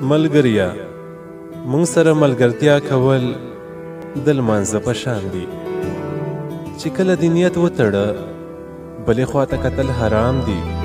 ملګریا مونږ سره ملګرتیا کول د لمانځه په شان دي چې کله دې نیت وتړه بلې خواته کتل حرام دي.